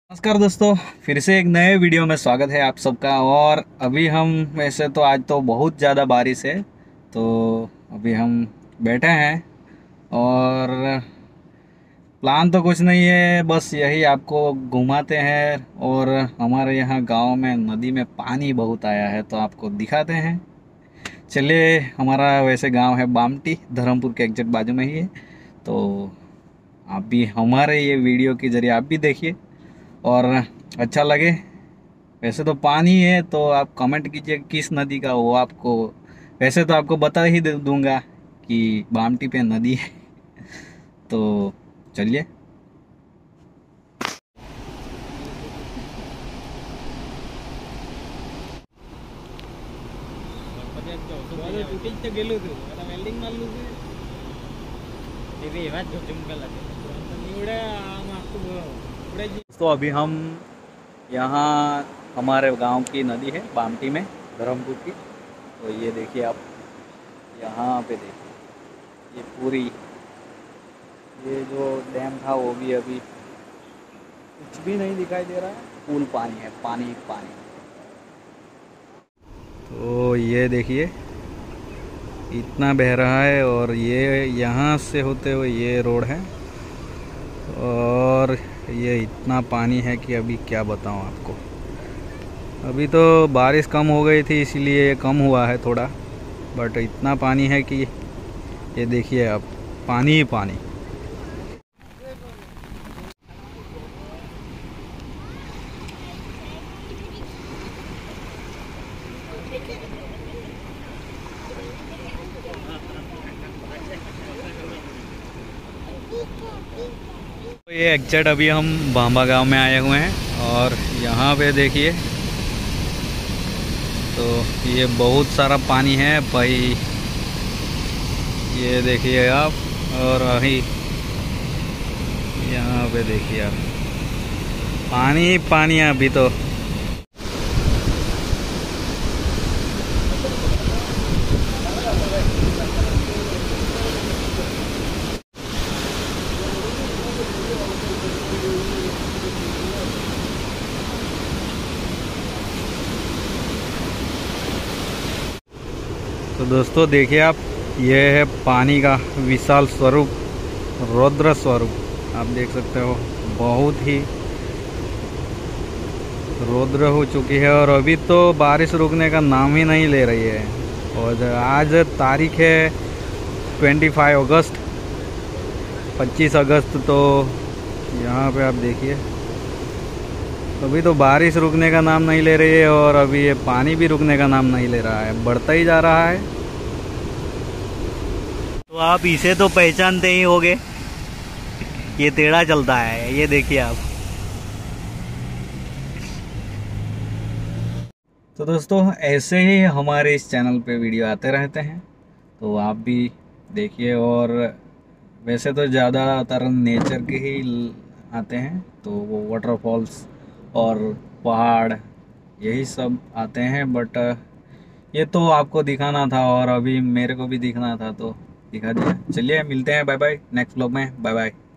नमस्कार दोस्तों, फिर से एक नए वीडियो में स्वागत है आप सबका। और अभी हम वैसे तो आज तो बहुत ज़्यादा बारिश है, तो अभी हम बैठे हैं और प्लान तो कुछ नहीं है, बस यही आपको घुमाते हैं। और हमारे यहाँ गांव में नदी में पानी बहुत आया है तो आपको दिखाते हैं। चलिए, हमारा वैसे गांव है बामटी, धर्मपुर के एग्जैक्ट बाजू में ही है। तो आप भी हमारे ये वीडियो के जरिए आप भी देखिए और अच्छा लगे। वैसे तो पानी है, तो आप कमेंट कीजिए किस नदी का, वो आपको वैसे तो आपको बता ही दूंगा कि बामटी पे नदी है। तो चलिए। गेलो होतो आता वेल्डिंग मारलो ते एवढा झोटुंका लागेल एवढ्या मागतो तो अभी हम यहाँ हमारे गांव की नदी है बामटी में, धर्मपुर की। तो ये देखिए आप, यहाँ पे देखिए ये पूरी, ये जो डैम था वो भी अभी कुछ भी नहीं दिखाई दे रहा है, फुल पानी है, पानी ही पानी। तो ये देखिए इतना बह रहा है और ये यहाँ से होते हुए ये रोड है और ये इतना पानी है कि अभी क्या बताऊँ आपको। अभी तो बारिश कम हो गई थी इसीलिए ये कम हुआ है थोड़ा, बट इतना पानी है कि ये देखिए आप, पानी ही पानी। तो ये एग्जैक्ट अभी हम भांबा गांव में आए हुए हैं और यहाँ पे देखिए, तो ये बहुत सारा पानी है भाई, ये देखिए आप। और अभी यहाँ पे देखिए आप, पानी ही पानी है अभी तो। तो दोस्तों देखिए आप, ये है पानी का विशाल स्वरूप, रौद्र स्वरूप। आप देख सकते हो बहुत ही रौद्र हो चुकी है और अभी तो बारिश रुकने का नाम ही नहीं ले रही है। और आज तारीख है 25 अगस्त, 25 अगस्त। तो यहाँ पे आप देखिए, अभी तो बारिश रुकने का नाम नहीं ले रही है और अभी ये पानी भी रुकने का नाम नहीं ले रहा है, बढ़ता ही जा रहा है। तो आप इसे तो पहचानते ही होंगे, ये टेढ़ा चलता है, ये देखिए आप। तो दोस्तों ऐसे ही हमारे इस चैनल पे वीडियो आते रहते हैं, तो आप भी देखिए। और वैसे तो ज़्यादातर नेचर के ही आते हैं, तो वो वाटरफॉल्स और पहाड़ यही सब आते हैं। बट ये तो आपको दिखाना था और अभी मेरे को भी दिखना था, तो दिखा दिया। चलिए मिलते हैं, बाय बाय नेक्स्ट व्लॉग में, बाय बाय।